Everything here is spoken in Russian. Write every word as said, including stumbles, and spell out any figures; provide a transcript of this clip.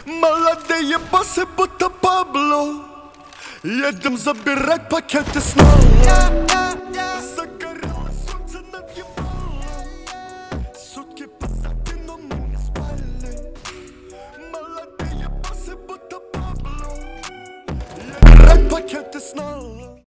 Молодые боссы будто Пабло. Едем забирать пакеты снова. Загорелось солнце над Ямалом. Сутки позади, но мы не спали. Молодые боссы будто Пабло. Забирать пакеты снова.